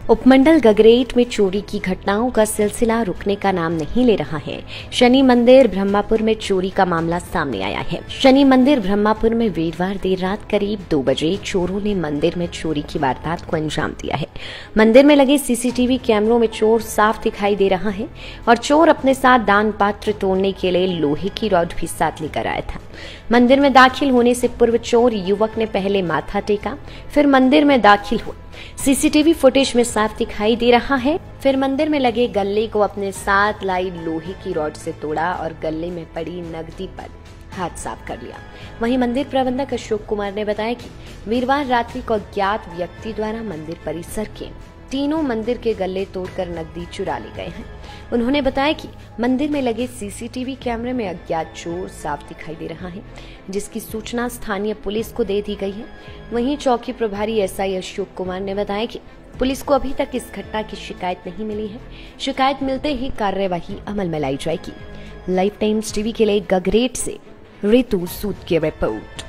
उपमंडल गगरेट में चोरी की घटनाओं का सिलसिला रुकने का नाम नहीं ले रहा है। शनि मंदिर ब्रह्मापुर में चोरी का मामला सामने आया है। शनि मंदिर ब्रह्मापुर में वीरवार देर रात करीब 2 बजे चोरों ने मंदिर में चोरी की वारदात को अंजाम दिया है। मंदिर में लगे सीसीटीवी कैमरों में चोर साफ दिखाई दे रहा है और चोर अपने साथ दान पात्र तोड़ने के लिए लोहे की रॉड भी साथ लेकर आया था। मंदिर में दाखिल होने से पूर्व चोर युवक ने पहले माथा टेका, फिर मंदिर में दाखिल हुआ। सीसीटीवी फुटेज में साफ दिखाई दे रहा है। फिर मंदिर में लगे गल्ले को अपने साथ लाई लोहे की रॉड से तोड़ा और गल्ले में पड़ी नकदी पर हाथ साफ कर लिया। वहीं मंदिर प्रबंधक अशोक कुमार ने बताया कि वीरवार रात्रि को अज्ञात व्यक्ति द्वारा मंदिर परिसर के तीनों मंदिर के गल्ले तोड़कर नकदी चुरा ले गए हैं। उन्होंने बताया कि मंदिर में लगे सीसीटीवी कैमरे में अज्ञात चोर साफ दिखाई दे रहा है, जिसकी सूचना स्थानीय पुलिस को दे दी गई है। वहीं चौकी प्रभारी एसआई अशोक कुमार ने बताया कि पुलिस को अभी तक इस घटना की शिकायत नहीं मिली है। शिकायत मिलते ही कार्यवाही अमल में लाई जाएगी। लाइफ टाइम्स टीवी के लिए गगरेट से रितु सूद की रिपोर्ट।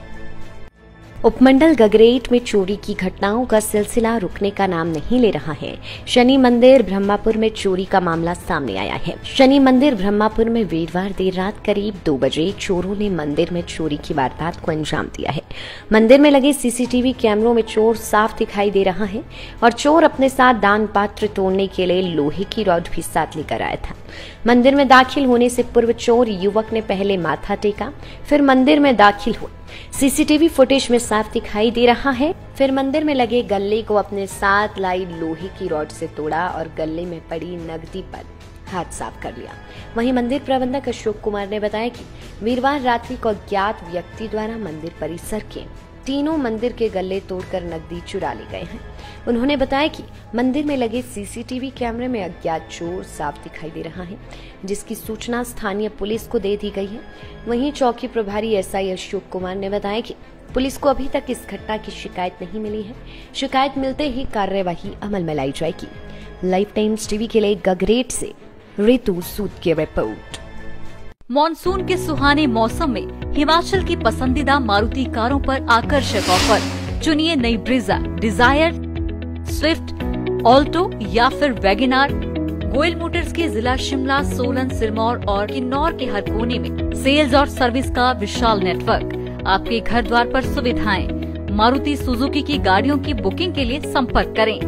उपमंडल गगरेट में चोरी की घटनाओं का सिलसिला रुकने का नाम नहीं ले रहा है। शनि मंदिर ब्रह्मापुर में चोरी का मामला सामने आया है। शनि मंदिर ब्रह्मापुर में वीरवार देर रात करीब 2 बजे चोरों ने मंदिर में चोरी की वारदात को अंजाम दिया है। मंदिर में लगे सीसीटीवी कैमरों में चोर साफ दिखाई दे रहा है और चोर अपने साथ दान पात्र तोड़ने के लिए लोहे की रॉड भी साथ लेकर आया था। मंदिर में दाखिल होने से पूर्व चोर युवक ने पहले माथा टेका, फिर मंदिर में दाखिल हुआ। सीसीटीवी फुटेज में साफ दिखाई दे रहा है। फिर मंदिर में लगे गल्ले को अपने साथ लाई लोहे की रॉड से तोड़ा और गल्ले में पड़ी नकदी पर हाथ साफ कर लिया। वहीं मंदिर प्रबंधक अशोक कुमार ने बताया कि वीरवार रात्रि को अज्ञात व्यक्ति द्वारा मंदिर परिसर के तीनों मंदिर के गल्ले तोड़कर नकदी चुरा ले गए हैं। उन्होंने बताया कि मंदिर में लगे सीसीटीवी कैमरे में अज्ञात चोर साफ दिखाई दे रहा है, जिसकी सूचना स्थानीय पुलिस को दे दी गई है। वहीं चौकी प्रभारी एसआई अशोक कुमार ने बताया कि पुलिस को अभी तक इस घटना की शिकायत नहीं मिली है। शिकायत मिलते ही कार्यवाही अमल में लाई जाएगी। लाइफ टाइम्स टीवी के लिए गगरेट से रितु सूद की रिपोर्ट। मॉनसून के सुहाने मौसम में हिमाचल की पसंदीदा मारुति कारों पर आकर्षक ऑफर। चुनिए नई ब्रीजा, डिजायर, स्विफ्ट, ऑल्टो या फिर वैगनार। गोयल मोटर्स के जिला शिमला, सोलन, सिरमौर और किन्नौर के हर कोने में सेल्स और सर्विस का विशाल नेटवर्क। आपके घर द्वार पर सुविधाएं। मारुति सुजुकी की गाड़ियों की बुकिंग के लिए संपर्क करें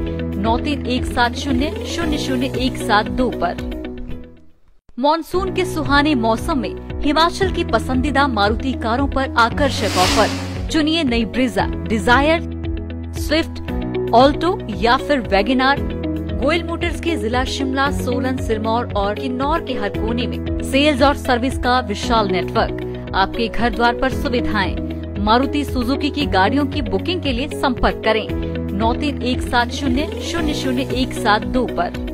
9317000172 पर। मॉनसून के सुहाने मौसम में हिमाचल की पसंदीदा मारुति कारों पर आकर्षक ऑफर। चुनिए नई ब्रीजा, डिजायर, स्विफ्ट, ऑल्टो या फिर वैगनार। गोयल मोटर्स के जिला शिमला, सोलन, सिरमौर और किन्नौर के हर कोने में सेल्स और सर्विस का विशाल नेटवर्क। आपके घर द्वार पर सुविधाएं। मारुति सुजुकी की गाड़ियों की बुकिंग के लिए संपर्क करें 9317000172 पर।